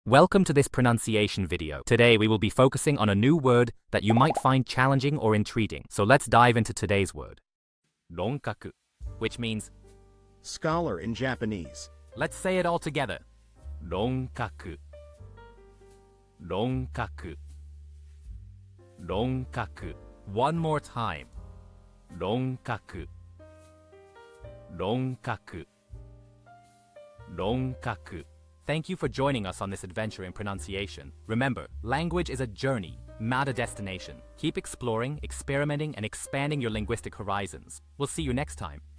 Welcome to this pronunciation video. Today we will be focusing on a new word that you might find challenging or intriguing. So let's dive into today's word. Ronkaku, which means scholar in Japanese. Let's say it all together. Ronkaku. Ronkaku. Ronkaku. One more time. Ronkaku. Ronkaku. Ronkaku. Thank you for joining us on this adventure in pronunciation. Remember, language is a journey, not a destination. Keep exploring, experimenting, and expanding your linguistic horizons. We'll see you next time.